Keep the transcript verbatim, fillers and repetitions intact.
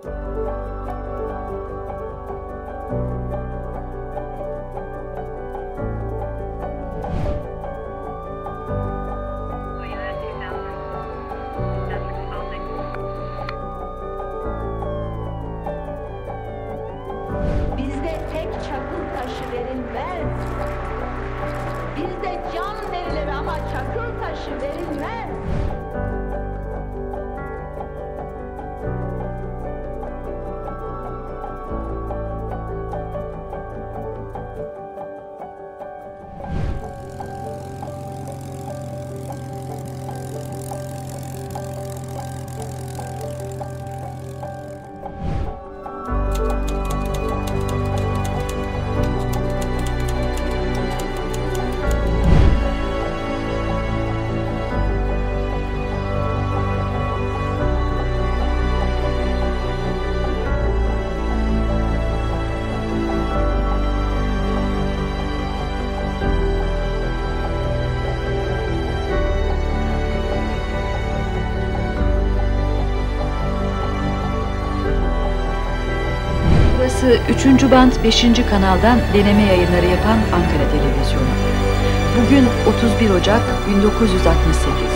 Bizde tek çakıl taşı verilmez. Bizde can verilir ama çakıl taşı verilmez. Burası üçüncü band beşinci kanaldan deneme yayınları yapan Ankara Televizyonu. Bugün otuz bir Ocak bin dokuz yüz altmış sekiz.